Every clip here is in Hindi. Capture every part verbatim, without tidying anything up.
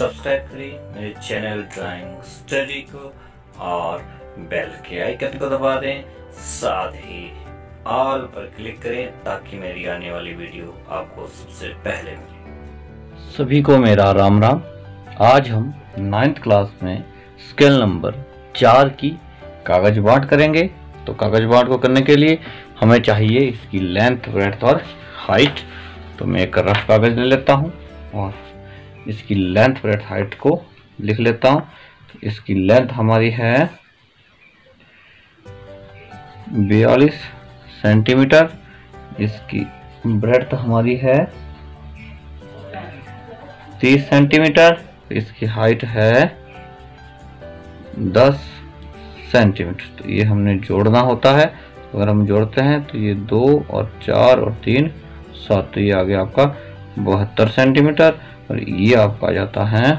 सब्सक्राइब करें मेरे चैनल ड्राइंग स्टडी को और बेल के आइकन को दबा दें, साथ ही ऑल पर क्लिक करें ताकि मेरी आने वाली वीडियो आपको सबसे पहले मिले। सभी को मेरा राम राम। आज हम नाइन्थ क्लास में स्केल नंबर चार की कागज बांट करेंगे। तो कागज बांट को करने के लिए हमें चाहिए इसकी लेंथ, ब्रेड्थ और हाइट। तो मैं एक रफ कागज ले लेता हूँ और इसकी लेंथ, ब्रेड्थ, हाइट को लिख लेता हूँ। तो इसकी लेंथ हमारी है बयालीस सेंटीमीटर, इसकी ब्रेड्थ हमारी है तीस सेंटीमीटर, इसकी हाइट है दस सेंटीमीटर। तो ये हमने जोड़ना होता है। अगर हम जोड़ते हैं तो ये दो और चार और तीन सात, तो ये आ गया आपका बहत्तर सेंटीमीटर और ये आपका आ जाता है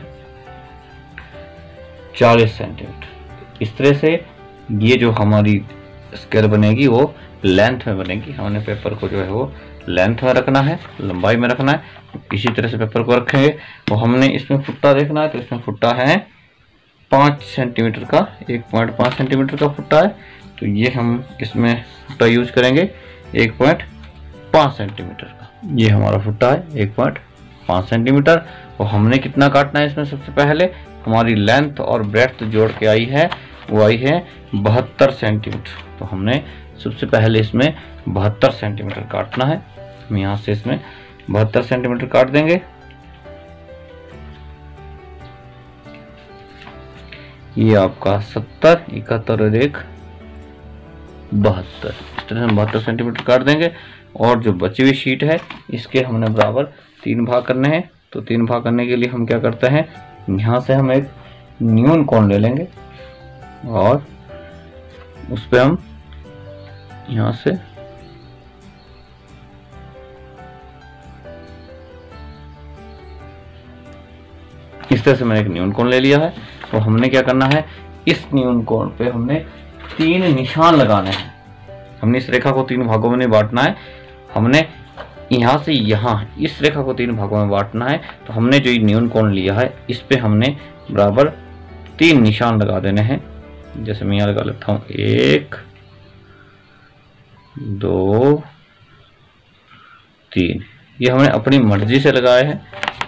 चालीस सेंटीमीटर। इस तरह से ये जो हमारी स्केल बनेगी वो लेंथ में बनेगी। हमने पेपर को जो है वो लेंथ में रखना है, लंबाई में रखना है। इसी तरह से पेपर को रखेंगे। तो हमने इसमें फुट्टा देखना है, तो इसमें फुट्टा है पाँच सेंटीमीटर का, एक पॉइंट पाँच सेंटीमीटर का फुट्टा है। तो ये हम इसमें फुट्टा यूज करेंगे एक पॉइंट पाँच सेंटीमीटर का। ये हमारा फुट्टा है एक पॉइंट पाँच सेंटीमीटर। तो हमने कितना काटना है इसमें? सबसे पहले हमारी लेंथ और ब्रेड्थ जोड़ के आई है, वो आई है बहत्तर सेंटीमीटर। तो हमने सबसे पहले इसमें बहत्तर सेंटीमीटर काटना है। हम यहाँ से इसमें बहत्तर सेंटीमीटर काट देंगे। ये आपका सत्तर, इकहत्तर और एक बहत्तर। इस तरह से बहत्तर सेंटीमीटर काट देंगे। और जो बची हुई शीट है इसके हमने बराबर तीन भाग करने हैं। तो तीन भाग करने के लिए हम क्या करते हैं, यहाँ से हम एक न्यून कोण ले लेंगे और उस पर हम यहाँ से इस तरह से मैंने एक न्यून कोण ले लिया है। तो हमने क्या करना है, इस न्यून कोण पे हमने तीन निशान लगाने हैं। हमने इस रेखा को तीन भागों में नहीं बांटना है, हमने यहाँ से यहाँ इस रेखा को तीन भागों में बांटना है। तो हमने जो ये न्यून कोण लिया है इस पे हमने बराबर तीन निशान लगा देने हैं। जैसे मैं यहाँ लगा लेता हूँ, एक दो तीन। ये हमने अपनी मर्जी से लगाए हैं,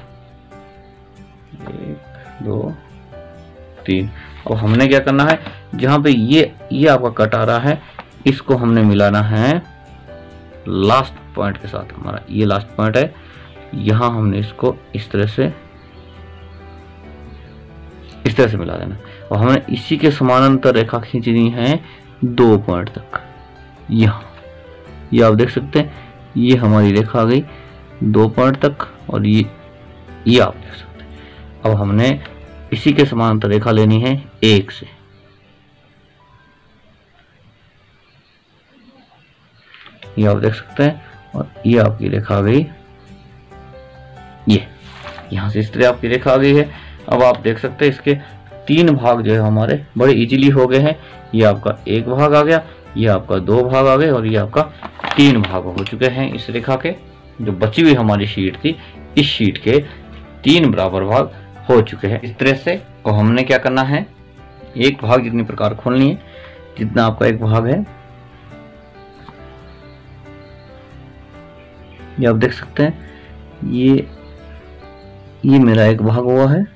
एक दो तीन। अब हमने क्या करना है, जहां पे ये ये आपका कट आ रहा है इसको हमने मिलाना है लास्ट पॉइंट के साथ। हमारा ये लास्ट पॉइंट है, यहां हमने इसको इस तरह से इस तरह से मिला देना। और हमने इसी के समानांतर रेखा खींचनी है दो पॉइंट तक। यहाँ ये आप देख सकते हैं, ये हमारी रेखा आ गई दो पॉइंट तक और ये ये आप देख सकते हैं। अब हमने इसी के समानांतर रेखा लेनी है एक से। ये आप देख सकते हैं और ये आपकी रेखा आ गई, ये यहां से इस तरह आपकी रेखा आ गई है। अब आप देख सकते हैं इसके तीन भाग जो है हमारे बड़े इजीली हो गए हैं। ये आपका एक भाग आ गया, ये आपका दो भाग आ गए और ये आपका तीन भाग हो चुके हैं। इस रेखा के जो बची हुई हमारी शीट थी, इस शीट के तीन बराबर भाग हो चुके हैं इस तरह से। और हमने क्या करना है, एक भाग जितनी प्रकार खोलनी है, जितना आपका एक भाग है, ये आप देख सकते हैं, ये ये मेरा एक भाग हुआ है,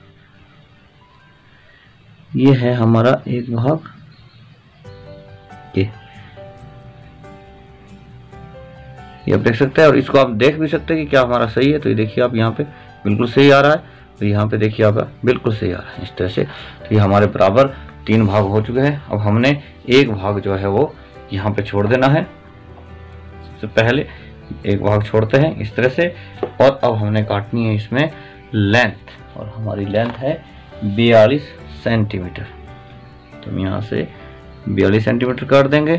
ये है हमारा एक भाग, ये ये आप देख सकते हैं। और इसको आप देख भी सकते हैं कि क्या हमारा सही है। तो ये देखिए आप यहाँ पे बिल्कुल सही आ रहा है, तो यहाँ पे देखिए आप बिल्कुल सही आ रहा है इस तरह से। तो ये हमारे बराबर तीन भाग हो चुके हैं। अब हमने एक भाग जो है वो यहाँ पे छोड़ देना है। सबसे पहले एक भाग छोड़ते हैं इस तरह से। और अब हमने काटनी है इसमें लेंथ, और हमारी लेंथ है बयालीस सेंटीमीटर। तो हम यहाँ से बयालीस सेंटीमीटर काट देंगे।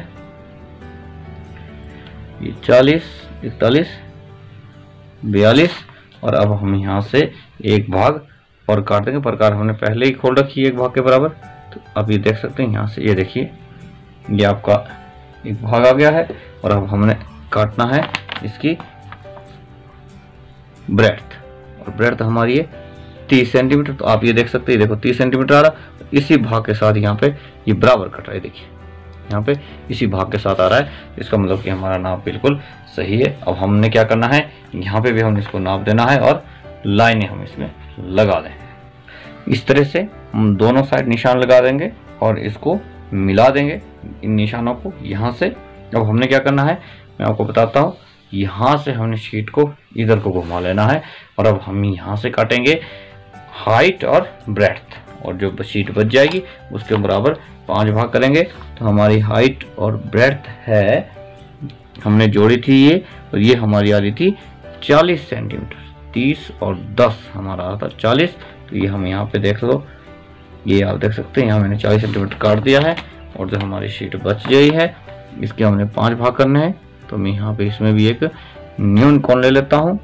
ये चालीस, इकतालीस, बयालीस। और अब हम यहाँ से एक भाग और काट देंगे। प्रकार हमने पहले ही खोल रखी है एक भाग के बराबर। तो अब ये देख सकते हैं यहाँ से, ये देखिए ये आपका एक भाग आ गया है। और अब हमने काटना है इसकी ब्रेड्थ, और ब्रेड्थ हमारी है तीस सेंटीमीटर। तो आप ये देख सकते हैं, देखो तीस सेंटीमीटर आ रहा, इसी भाग के साथ यहाँ पे ये बराबर कट रहा है। देखिए यहाँ पे इसी भाग के साथ आ रहा है, इसका मतलब कि हमारा नाप बिल्कुल सही है। अब हमने क्या करना है, यहाँ पे भी हम इसको नाप देना है और लाइनें हम इसमें लगा दें। इस तरह से हम दोनों साइड निशान लगा देंगे और इसको मिला देंगे इन निशानों को यहाँ से। अब हमने क्या करना है मैं आपको बताता हूँ। यहाँ से हमने शीट को इधर को घुमा लेना है और अब हम यहाँ से काटेंगे हाइट और ब्रेड्थ, और जो शीट बच जाएगी उसके बराबर पांच भाग करेंगे। तो हमारी हाइट और ब्रेड्थ है, हमने जोड़ी थी ये, और ये हमारी आ रही थी चालीस सेंटीमीटर। तीस और दस हमारा आ था चालीस। तो ये हम यहाँ पे देख लो, ये आप देख सकते हैं यहाँ मैंने चालीस सेंटीमीटर काट दिया है। और जो हमारी शीट बच गई है इसके हमने पांच भाग करने हैं। तो मैं यहाँ पे इसमें भी एक न्यून कोण ले लेता हूँ।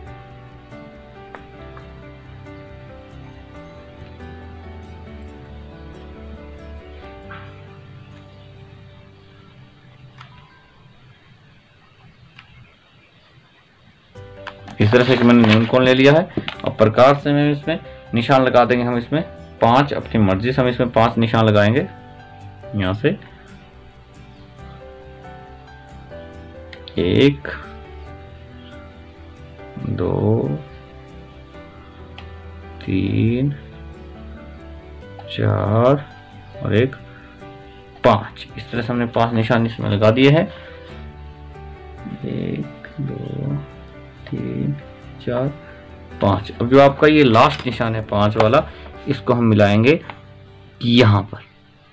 इस तरह से कि मैंने न्यून कोण ले लिया है। अब प्रकार से मैं इसमें निशान लगा देंगे, हम इसमें पांच, अपनी मर्जी से हम इसमें पांच निशान लगाएंगे। यहाँ से एक, दो, तीन, चार और एक पांच। इस तरह से हमने पांच निशान इसमें लगा दिए हैं। एक, दो, तीन, चार, पांच। अब जो आपका ये लास्ट निशान है पांच वाला, इसको हम मिलाएंगे यहां पर।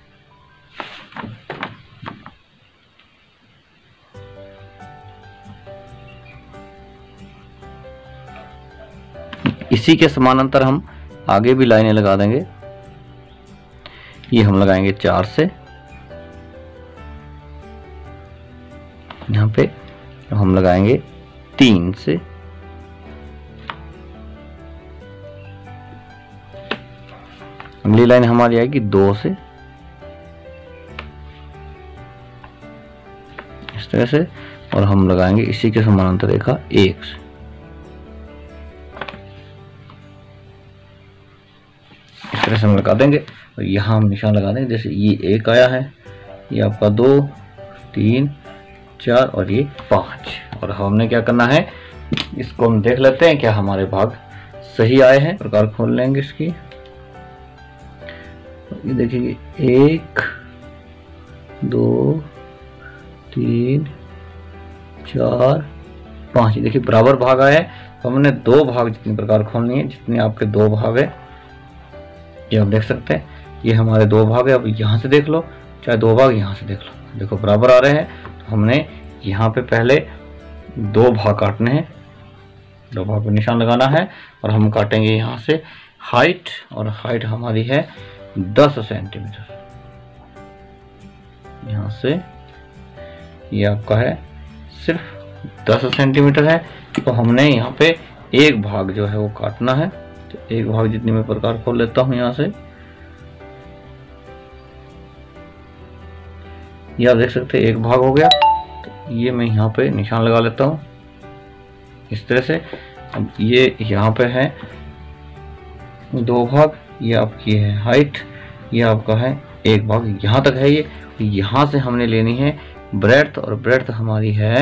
इसी के समानांतर हम आगे भी लाइनें लगा देंगे। ये हम लगाएंगे चार से, यहाँ पे हम लगाएंगे तीन से, अगली लाइन हमारी आएगी दो से, इस तरह से, और हम लगाएंगे इसी के समानांतर रेखा एक से। इस तरह से हम लगा देंगे और यहाँ हम निशान लगा देंगे। जैसे ये एक आया है, ये आपका दो, तीन, चार और ये पांच। और हमने क्या करना है, इसको हम देख लेते हैं क्या हमारे भाग सही आए हैं। प्रकार खोल लेंगे इसकी, ये देखिए एक, दो, तीन, चार, पांच। देखिए बराबर भाग आए हैं। तो हमने दो भाग जितनी प्रकार खोलनी है, जितने आपके दो भाग है, ये आप देख सकते हैं, ये हमारे दो भाग है। अब यहाँ से देख लो, चाहे दो भाग यहाँ से देख लो, देखो बराबर आ रहे हैं। तो हमने यहाँ पे पहले दो भाग काटने हैं, दो भाग पे निशान लगाना है और हम काटेंगे यहाँ से हाइट, और हाइट हमारी है दस सेंटीमीटर। यहाँ से ये आपका है सिर्फ दस सेंटीमीटर है। तो हमने यहाँ पे एक भाग जो है वो काटना है। तो एक भाग जितनी मैं प्रकार खोल लेता हूं यहाँ से, ये आप देख सकते हैं एक भाग हो गया। तो ये मैं यहाँ पे निशान लगा लेता हूँ इस तरह से। अब ये यहाँ पे है दो भाग, ये आपकी है हाइट, ये आपका है एक भाग, यहाँ तक है ये। यहाँ से हमने लेनी है ब्रेड्थ, और ब्रेड्थ हमारी है,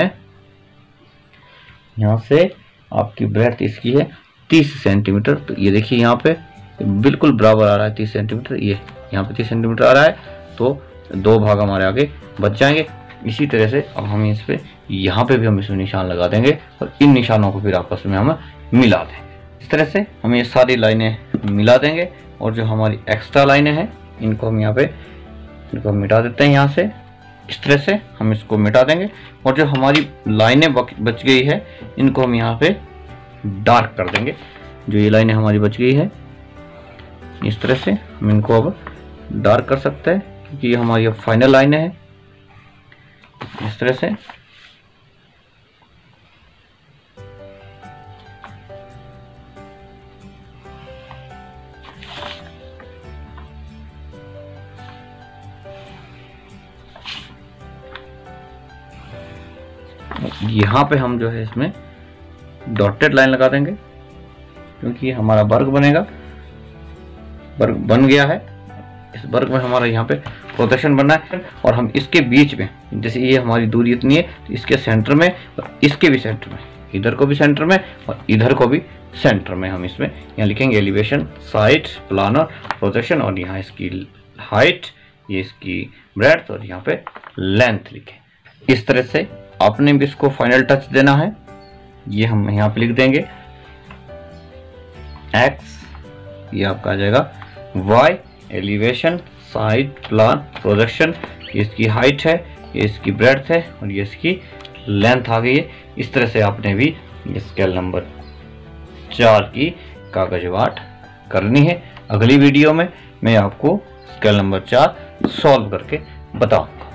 यहाँ से आपकी ब्रेड्थ इसकी है तीस सेंटीमीटर। तो ये देखिए यहाँ पे बिल्कुल बराबर आ रहा है तीस सेंटीमीटर, ये यहाँ पे तीस सेंटीमीटर आ रहा है। तो दो भाग हमारे आगे बच जाएंगे। इसी तरह से अब हम इस पे यहाँ पे भी हम इसमें निशान लगा देंगे और इन निशानों को फिर आपस में हम मिला देंगे। इस तरह से हम ये सारी लाइनें मिला देंगे और जो हमारी एक्स्ट्रा लाइनें हैं इनको हम यहाँ पे इनको हम मिटा देते हैं। यहाँ से इस तरह से हम इसको मिटा देंगे और जो हमारी लाइनें बच गई है इनको हम यहाँ पे डार्क कर देंगे। जो ये लाइनें हमारी बच गई है इस तरह से हम इनको अब डार्क कर सकते हैं, क्योंकि ये हमारी फाइनल लाइनें हैं। इस तरह से यहाँ पे हम जो है इसमें डॉटेड लाइन लगा देंगे, क्योंकि हमारा वर्ग बनेगा। वर्ग बन गया है। इस वर्ग में हमारा यहाँ पे प्रोजेक्शन बना है और हम इसके बीच में, जैसे ये हमारी दूरी इतनी है तो इसके सेंटर में और इसके भी सेंटर में, इधर को भी सेंटर में और इधर को भी सेंटर में, हम इसमें यहाँ लिखेंगे एलिवेशन, साइड, प्लानर, प्रोजेक्शन और यहाँ इसकी हाइट, ये इसकी ब्रेड्थ और यहाँ पे लेंथ लिखे। इस तरह से आपने भी इसको फाइनल टच देना है। ये हम यहाँ पे लिख देंगे एक्स, ये आपका आ जाएगा Y, elevation, side, plan, projection, ये इसकी हाइट है, ये इसकी ब्रेड्थ है और ये इसकी लेंथ आ गई है। इस तरह से आपने भी स्केल नंबर चार की कागजवाट करनी है। अगली वीडियो में मैं आपको स्केल नंबर चार सॉल्व करके बताऊंगा।